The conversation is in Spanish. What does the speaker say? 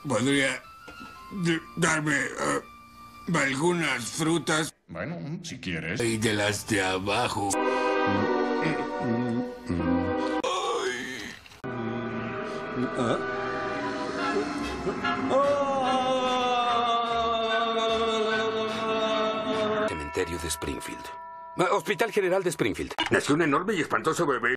¿Podría darme algunas frutas? Bueno, si quieres. Y de las de abajo. Cementerio de Springfield. Hospital General de Springfield. Nació un enorme y espantoso bebé.